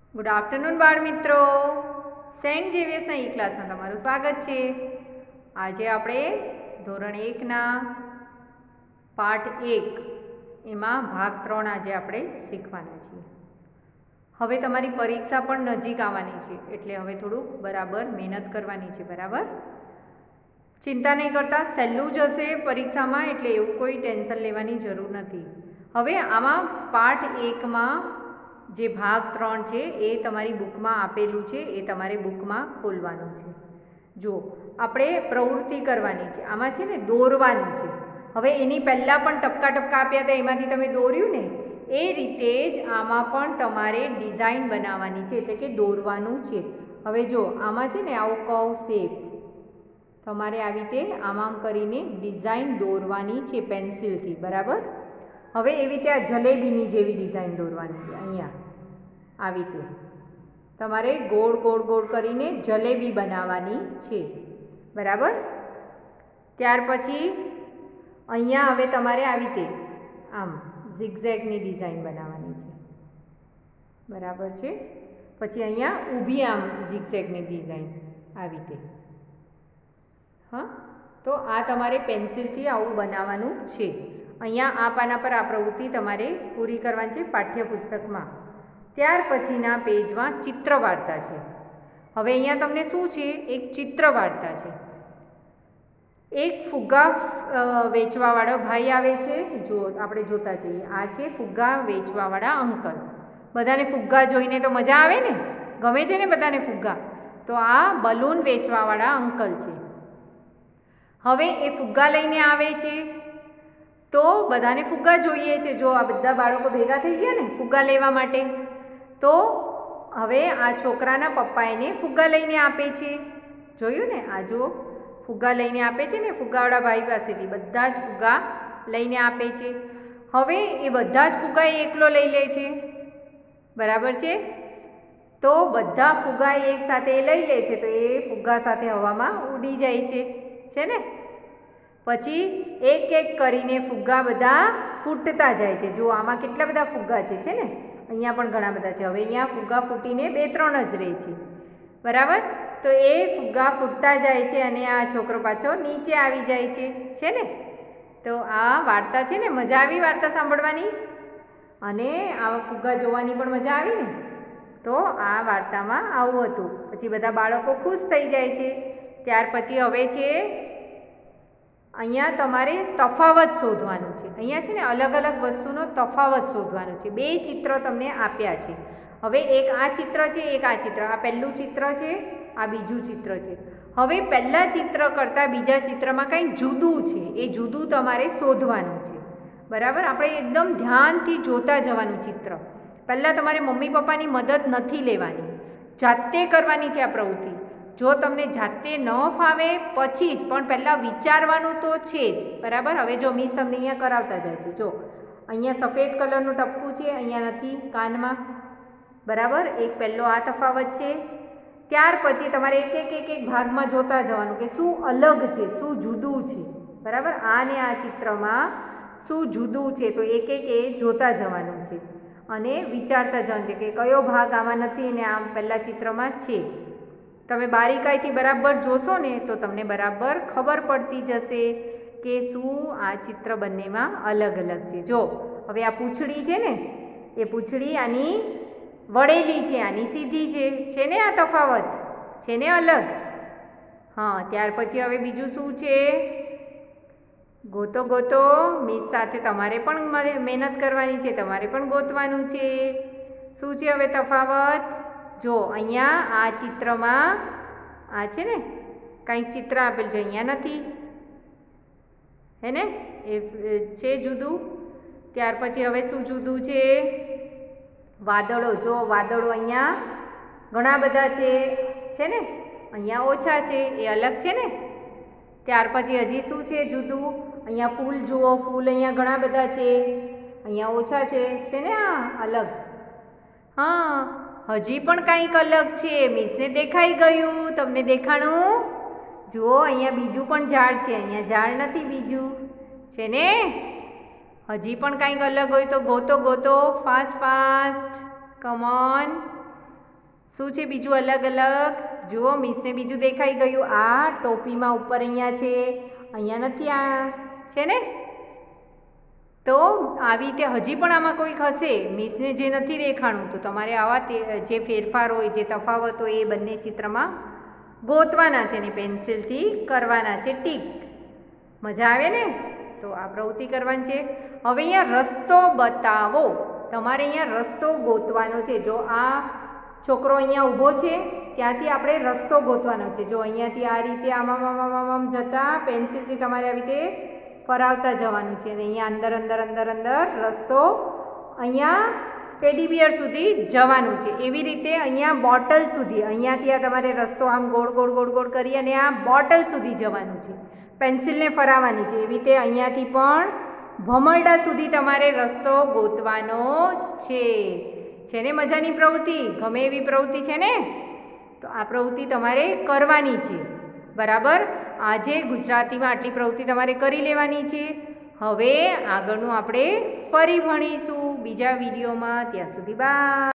Good afternoon બાળ મિત્રો, Saint ઝેવિયર્સના ઈ ક્લાસમાં તમારું સ્વાગત છે। આજે આપણે ધોરણ 1ના પાઠ 1 એમાં ભાગ 3 આજે આપણે શીખવાના છીએ। હવે તમારી પરીક્ષા પણ નજીક આવવાની છે, એટલે હવે થોડુંક બરાબર મહેનત કરવાની છે। બરાબર, ચિંતા નહીં કરતા, સહેલું જ હશે પરીક્ષામાં, એટલે એવું કોઈ ટેન્શન લેવાની જરૂર નથી। હવે આમાં પાઠ 1માં જે ભાગ 3 છે એ તમારી બુકમાં આપેલું છે, એ તમારે બુકમાં ખોલવાનું છે। જો આપણે પ્રવૃત્તિ કરવાની છે, આમાં છે ને દોરવાનું છે। હવે એની પહેલાં પણ ટપકા ટપકા આપ્યા હતા, એમાંથી તમે દોર્યું ને, એ રીતે જ આમાં પણ તમારે ડિઝાઇન બનાવવાની છે, એટલે કે દોરવાનું છે। હવે જો આમાં છે ને આવો કર્વ શેપ તમારે આવી રીતે આમ આમ કરીને ડિઝાઇન દોરવાની છે પેન્સિલથી। બરાબર, હવે એવી રીતે આ જલેબીની જેવી ડિઝાઇન દોરવાની છે। અહીંયા આવી રીતે તમારે ગોળ ગોળ ગોળ કરીને જલેબી બનાવવાની છે। બરાબર, ત્યાર પછી અહીંયા હવે તમારે આવી રીતે આમ ઝિગઝેગની ડિઝાઇન બનાવવાની છે। બરાબર છે, પછી અહીંયા ઊભી આમ ઝિગઝેગની ડિઝાઇન આવી રીતે। હા, તો આ તમારે પેન્સિલથી આવું બનાવવાનું છે। અહીંયા આ પાના પર આ પ્રવૃત્તિ તમારે પૂરી કરવાની છે પાઠ્યપુસ્તકમાં। ત્યાર પછીના પેજમાં ચિત્ર વાર્તા છે। હવે અહીંયા તમને શું છે, એક ચિત્ર વાર્તા છે। એક ફુગ્ગા વેચવાવાળો ભાઈ આવે છે, જો આપણે જોતા જઈએ, આ છે ફુગ્ગા વેચવાવાળા અંકલ। બધાને ફુગ્ગા જોઈને તો મજા આવે ને, ગમે છે ને બધાને ફુગ્ગા, તો આ બલૂન વેચવાવાળા અંકલ છે। હવે એ ફુગ્ગા લઈને આવે છે, તો બધાને ફુગ્ગા જોઈએ છે। જો આ બધા બાળકો ભેગા થઈ ગયા ને ફુગ્ગા લેવા માટે, તો હવે આ છોકરાના પપ્પા એને ફુગ્ગા લઈને આપે છે। જોયું ને, આ જો ફુગ્ગા લઈને આપે છે ને, ફુગ્ગાવાળા ભાઈ પાસેથી બધા જ ફુગ્ગા લઈને આપે છે। હવે એ બધા જ ફુગ્ગા એ એકલો લઈ લે છે। બરાબર છે, તો બધા ફુગ્ગા એક સાથે લઈ લે છે, તો એ ફુગ્ગા સાથે હવામાં ઉડી જાય છે ને। પછી એક એક કરીને ફુગ્ગા બધા ફૂટતા જાય છે। જો આમાં કેટલા બધા ફુગ્ગા છે ને, અહીંયા પણ ઘણા બધા છે। હવે અહીંયા ફુગ્ગા ફૂટીને 2-3 જ રહે છે। બરાબર, તો એ ફુગ્ગા ફૂટતા જાય છે અને આ છોકરો પાછો નીચે આવી જાય છે ને। તો આ વાર્તા છે ને, મજા આવી વાર્તા સાંભળવાની, અને આવા ફુગ્ગા જોવાની પણ મજા આવી ને। તો આ વાર્તામાં આવું હતું। પછી બધા બાળકો ખુશ થઈ જાય છે। ત્યાર પછી હવે છે અહીંયા તમારે તફાવત શોધવાનું છે। અહીંયા છે ને અલગ અલગ વસ્તુનો તફાવત શોધવાનો છે। 2 ચિત્ર તમને આપ્યા છે। હવે એક આ ચિત્ર છે, એક આ ચિત્ર, આ પહેલું ચિત્ર છે, આ બીજું ચિત્ર છે। હવે પહેલાં ચિત્ર કરતાં બીજા ચિત્રમાં કંઈક જુદું છે, એ જુદું તમારે શોધવાનું છે। બરાબર, આપણે એકદમ ધ્યાનથી જોતા જવાનું ચિત્ર। પહેલાં તમારે મમ્મી પપ્પાની મદદ નથી લેવાની, જાતે કરવાની છે આ પ્રવૃત્તિ। જો તમને જાતે ન ફાવે પછી જ, પણ પહેલાં વિચારવાનું તો છે જ। બરાબર, હવે જો મિસ તમને અહીંયા કરાવતા જાય છે। જો અહીંયા સફેદ કલરનું ટપકું છે, અહીંયા નથી કાનમાં। બરાબર, એક પહેલો આ તફાવત છે। ત્યાર પછી તમારે એક ભાગમાં જોતા જવાનું કે શું અલગ છે, શું જુદું છે। બરાબર, આને આ ચિત્રમાં શું જુદું છે, તો એક એ જોતા જવાનું છે અને વિચારતા જવાનું છે કે કયો ભાગ આમાં નથી ને આમ પહેલાં ચિત્રમાં છે। તમે બારીકાઈથી બરાબર જોશો ને તો તમને બરાબર ખબર પડતી જશે કે શું આ ચિત્ર બંનેમાં અલગ અલગ છે। જો હવે આ પૂંછડી છે ને, એ પૂંછડી આની વળેલી છે, આની સીધી છે ને, આ તફાવત છે ને અલગ। હા, ત્યાર પછી હવે બીજું શું છે, ગોતો ગોતો, મિસ સાથે તમારે પણ મહેનત કરવાની છે, તમારે પણ ગોતવાનું છે। શું છે હવે તફાવત? જો અહીંયા આ ચિત્રમાં આ છે ને કંઈક ચિત્ર આપેલ છે, અહીંયા નથી, હે ને, એ છે જુદું। ત્યાર પછી હવે શું જુદું છે, વાદળો। જો વાદળો અહીંયા ઘણા બધા છે ને, અહીંયા ઓછા છે, એ અલગ છે ને। ત્યાર પછી હજી શું છે જુદું, અહીંયા ફૂલ જુઓ, ફૂલ અહીંયા ઘણા બધા છે, અહીંયા ઓછા છે ને, આ અલગ। હા, હજી પણ કંઈક અલગ છે, મિસને દેખાઈ ગયું, તમને દેખાણું? જુઓ અહીંયા બીજું પણ ઝાડ છે, અહીંયા ઝાડ નથી બીજું, છે ને। હજી પણ કંઈક અલગ હોય તો ગોતો ગોતો, ફાસ્ટ ફાસ્ટ, કમ ઓન। શું છે બીજું અલગ અલગ? જુઓ મિસને બીજું દેખાઈ ગયું. આ ટોપીમાં ઉપર અહીંયા છે, અહીંયા નથી, આ છે ને. તો આવી રીતે હજી પણ આમાં કોઈક હશે મિસને જે નથી દેખાણું, તો તમારે આવા જે ફેરફાર હોય, જે તફાવત હોય એ બંને ચિત્રમાં ગોતવાના છે ને પેન્સિલથી કરવાના છે ટીક. મજા આવે ને? તો આ પ્રવૃત્તિ કરવાની છે. હવે અહીંયા રસ્તો બતાવો. તમારે અહીંયા રસ્તો ગોતવાનો છે. જો આ છોકરો અહીંયા ઊભો છે ત્યાંથી આપણે રસ્તો ગોતવાનો છે. જો અહીંયાથી આ રીતે આમ જતાં પેન્સિલથી તમારે આવી રીતે ફરાવતા જવાનું છે. અને અહીંયા અંદર અંદર અંદર અંદર રસ્તો અહીંયા ટેડી બિયર સુધી જવાનું છે. એવી રીતે અહીંયા બોટલ સુધી, અહીંયાથી આ તમારે રસ્તો આમ ગોળ ગોળ ગોળ ગોળ કરી અને આ બોટલ સુધી જવાનું છે. પેન્સિલને ફરાવવાની છે. એવી રીતે અહીંયાથી પણ ભમરડા સુધી તમારે રસ્તો ગોતવાનો છે. છે ને મજાની પ્રવૃત્તિ? ગમે એવી પ્રવૃત્તિ છે ને? તો આ પ્રવૃત્તિ તમારે કરવાની છે. બરાબર? આજે ગુજરાતીમાં આટલી પ્રવૃત્તિ તમારે કરી લેવાની છે. હવે આગળનું આપણે ફરી ભણીશું બીજા વિડીયોમાં. ત્યાં સુધી બાય.